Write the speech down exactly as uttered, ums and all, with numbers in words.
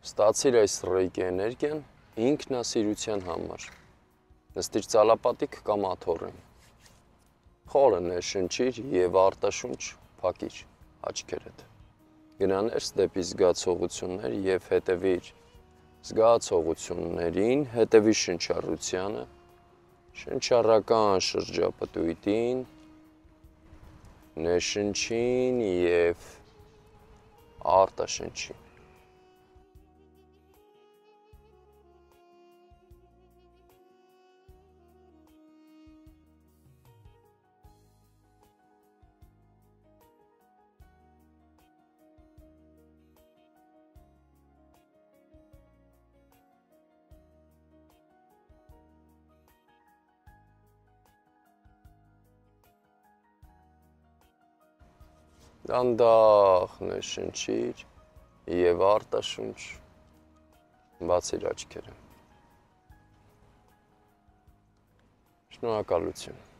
Ստացիր այս ռեյկի էներգիան ինքնասիրության համար։ Նստիր ծալապատիկ կամ աթոռին։ Խորը ներշնչիր և արտաշունչ փակիր աչքերդ։ Գնա ներս դեպի զգացողություններ և հետևիր զգացողություններին, հետևի շնչառությանը, շնչառական շրջապտույտին, ներշնչին և արտաշնչին։ Դանդաղ ներշնչիր և արտաշունչ բացիր աչքերը։ Շնորհակալություն։